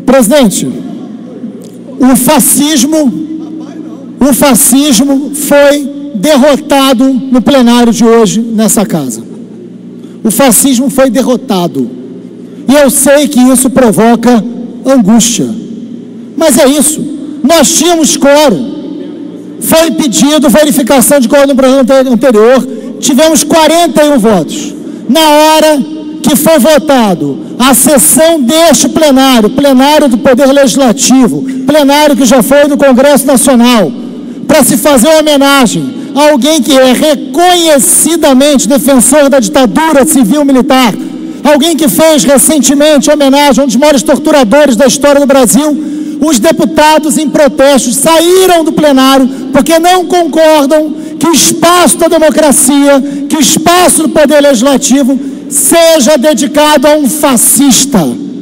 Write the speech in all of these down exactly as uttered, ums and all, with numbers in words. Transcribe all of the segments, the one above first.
Presidente, o fascismo, o fascismo foi derrotado no plenário de hoje nessa casa. O fascismo foi derrotado. E eu sei que isso provoca angústia. Mas é isso. Nós tínhamos quórum. Foi pedido verificação de quórum no programa anterior. Tivemos quarenta e um votos. Na hora que foi votado a sessão deste plenário, plenário do Poder Legislativo, plenário que já foi do Congresso Nacional, para se fazer uma homenagem a alguém que é reconhecidamente defensor da ditadura civil-militar, alguém que fez recentemente homenagem a um dos maiores torturadores da história do Brasil, os deputados em protestos saíram do plenário porque não concordam que o espaço da democracia, que o espaço do Poder Legislativo seja dedicado a um fascista.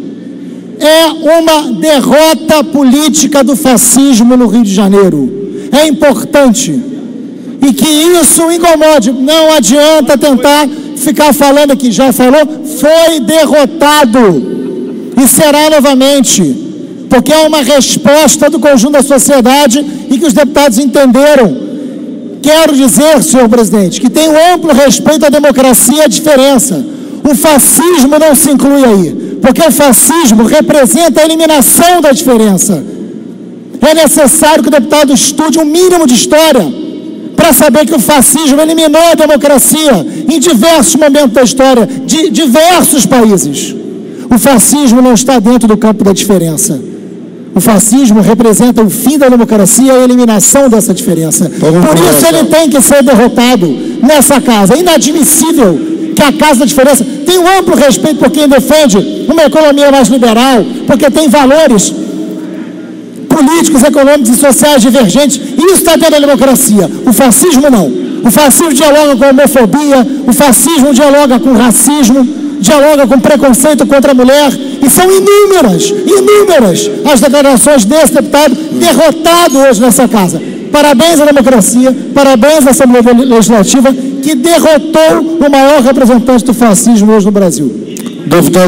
É uma derrota política do fascismo no Rio de Janeiro. É importante e que isso incomode. Não adianta tentar ficar falando aqui, já falou, foi derrotado e será novamente, porque é uma resposta do conjunto da sociedade e que os deputados entenderam. Quero dizer, senhor presidente, que tem um amplo respeito à democracia e à diferença. O fascismo não se inclui aí, porque o fascismo representa a eliminação da diferença. É necessário que o deputado estude um mínimo de história para saber que o fascismo eliminou a democracia em diversos momentos da história de diversos países. O fascismo não está dentro do campo da diferença. O fascismo representa o fim da democracia e a eliminação dessa diferença. Por isso ele tem que ser derrotado nessa casa. É inadmissível que a Casa da Diferença tem um amplo respeito por quem defende uma economia mais liberal, porque tem valores políticos, econômicos e sociais divergentes. Isso está dentro da democracia. O fascismo não. O fascismo dialoga com a homofobia, o fascismo dialoga com o racismo, dialoga com preconceito contra a mulher, e são inúmeras, inúmeras as declarações desse deputado derrotado hoje nessa casa. Parabéns à democracia, parabéns à Assembleia Legislativa, que derrotou o maior representante do fascismo hoje no Brasil.